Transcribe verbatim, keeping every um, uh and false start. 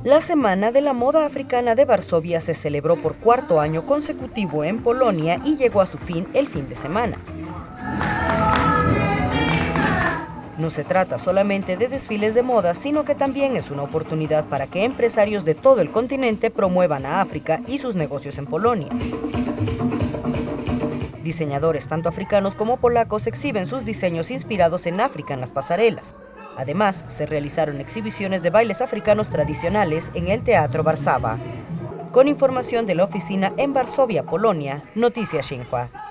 La Semana de la Moda Africana de Varsovia se celebró por cuarto año consecutivo en Polonia y llegó a su fin el fin de semana. No se trata solamente de desfiles de moda, sino que también es una oportunidad para que empresarios de todo el continente promuevan a África y sus negocios en Polonia. Diseñadores tanto africanos como polacos exhiben sus diseños inspirados en África en las pasarelas. Además, se realizaron exhibiciones de bailes africanos tradicionales en el Teatro Warszawa. Con información de la oficina en Varsovia, Polonia, Noticias Xinhua.